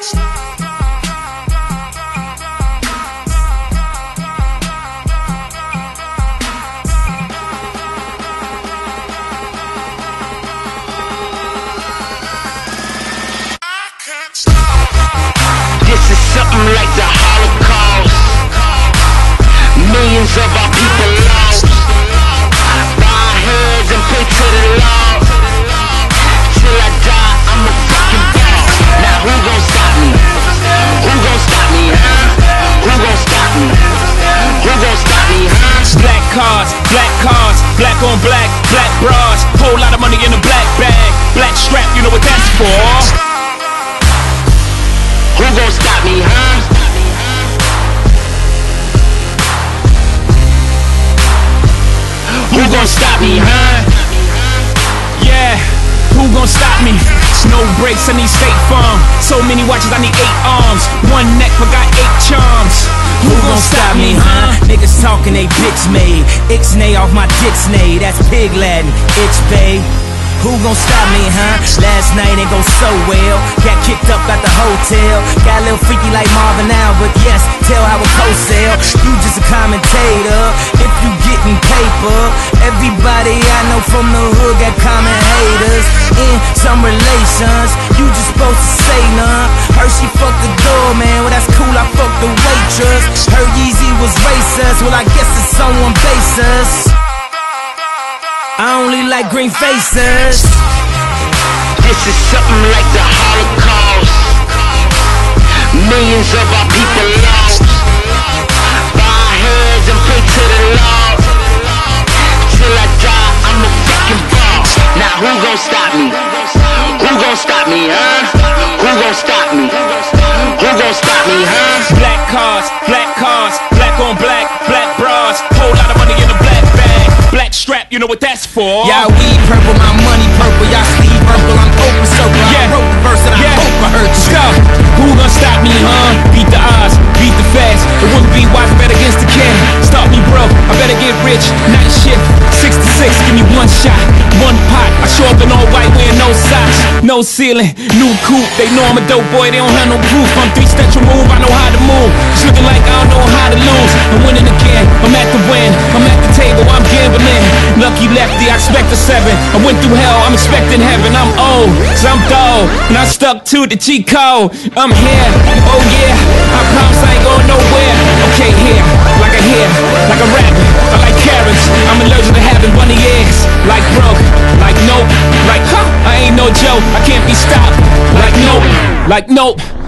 This is something like the Holocaust. Millions of our people lost. Bow our heads and pray to the Lord. Till I die, I'm a fucking boss. Now who gon' stop me? Who gon' stop me, huh? Who gon' stop me? Who gon' stop me, huh? Black cars, black on black, black bras. Whole lot of money in a black bag. Black strap, you know what that's for. Who gon' stop me, huh? Who gon' stop me, huh? Yeah, who gon' stop me? No brakes, I need State Farm. So many watches, I need 8 arms. One neck, but got 8 charms. Who gon' stop me, huh? Niggas talking, they bitch made. Ixnay off my dixnay, that's pig Latin. Itch bay. Who gon' stop me, huh? Last night ain't go so well. Got kicked up at the hotel. Got a little freaky like Marvin now, but yes, tell how a co-sell. You just a commentator, if you getting paper. Everybody I know from the hood got common haters. In some relations, you just supposed to say none. Heard she fucked the doorman, well that's cool, I fucked the waitress. Heard Yeezy was racist, well I guess it's on one basis. I only like green faces. This is something like the Holocaust. Millions of our people lost. Bow our heads and pray to the Lord. Till I die, I'm a fucking boss. Now who gon' stop me? Who gon' stop me, huh? Who gon' stop me? Who gon' stop me, huh? Black cars, black on black, black bras. Whole lot of money in a black bag. Black strap, you know what that's for. Y'all weed purple, my money purple. Y'all sleeve purple, I'm open circle. Yeah. I wrote the verse and I hope I heard you. Go. Who gon' stop me, huh? Beat the odds, beat the fast. It wouldn't be wise, bet against the can. Stop me, bro, I better get rich. Night shift, 6 to 6, give me one shot, one pot. I show up in all white, wearing no socks, no ceiling, new coupe. They know I'm a dope boy, they don't have no proof. I'm 3-step move, I know how to move. It's looking like I don't know how to lose. I'm winning again, I'm at the win. I'm at the table, I'm gambling. Lucky lefty, I expect a 7. I went through hell, I'm expecting heaven. I'm old, so I'm dull, and I stuck to the cheat code. I'm here, oh yeah, I promise I ain't going nowhere. Okay, here, like a hair, like a rabbit. I like carrots, I'm allergic to having bunny ears. Like broke, like nope, like huh, I ain't no joke. I can't be stopped, like nope, like nope.